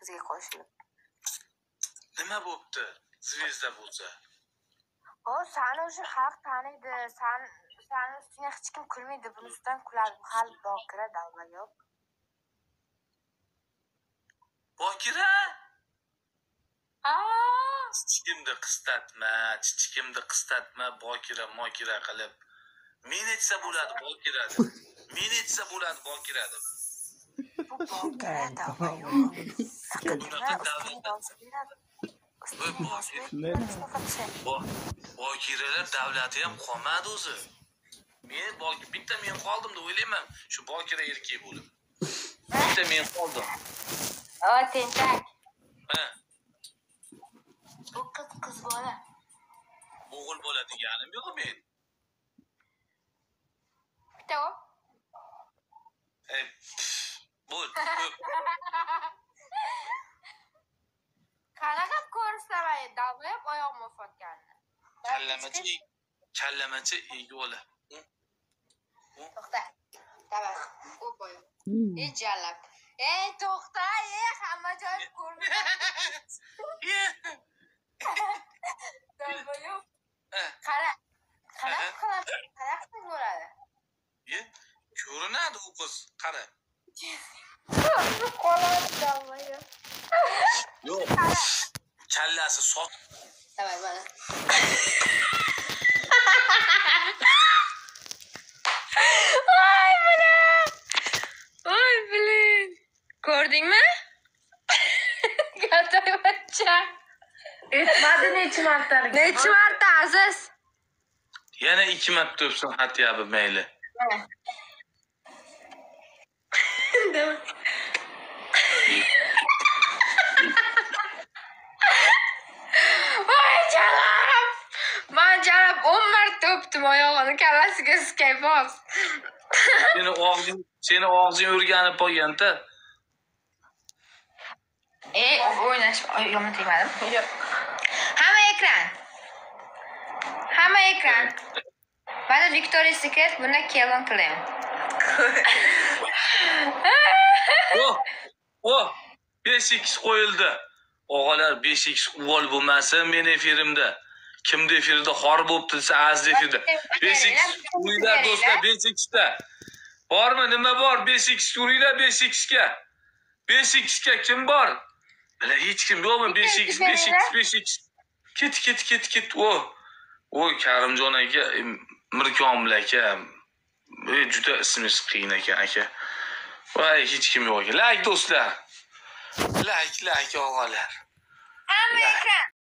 bizga qo'shilib. Nima bo'pti? Zvezda bo'lsa. Sani o'sha xalq taniydi. Sani ustingga hech kim kulmaydi. Buni ustidan kuladi. Bu hali bokira davla yo'q. Bokira? Chichikimni qistatma, bokira qilib. Men aytsa bo'ladi bokira deb. Men aytsa bo'ladi bokira deb. Bu bokira davla yo'q. Bokiralar davlati ham qolmadi o'zi. Bitta men qoldim deb o'ylayman, shu bokira erkak bo'lib. Bitta men qoldim. Tentak. Ha. Bu qiz bola. O'g'il bola deganim yo'q men. Bitta o. Bo'l. Qanaqa ko'rsatmaydi, davlab oyog'im o'fatganini. Kallamachi egola. To'xta. Tamam. U boy. Jallab. To'xta, hamma joy ko'rmayapti. Davlayo'q. Qara qilib bo'ladi. Ko'rinadi u qiz, qara. Qoladi davlayo'q. Yo'q. Kallasi soq. Tamam, mana. Oy bilan. Ko'rdingmi? Gatoyvachcha. Etmadi necha marta Aziz? Yana 2 marta o'psin xatyabi mayli. Voy jalab. Men jalab 10 marta o'pdim oyog'ini, kallasiga siskay bos. Seni og'zing o'rganib qolgan-da. O'ynash yomon tegmadim. Yo'q. Hamma ekran. Mana Victoria's Secret buni Kelvin Klein. Oh, 5x qo'yildi. O'g'alar 5x uvol bo'lmasa men efirimda. Kimda efirda xor bo'pti desa, Aziz efirda. 5x uringlar do'stlar, 5x da. Bormi, nima bor? 5x uringlar 5x ga. 5x ga kim bor? Mana hech kim yo'qmi? 5x. Ket. Oy, Karimjon aka, Mirkomil aka. Juda ismingiz qiyin ekan aka. Voy, hech kim yo'q ekan. Like do'stlar. Like o'g'alar. Hamma ekran.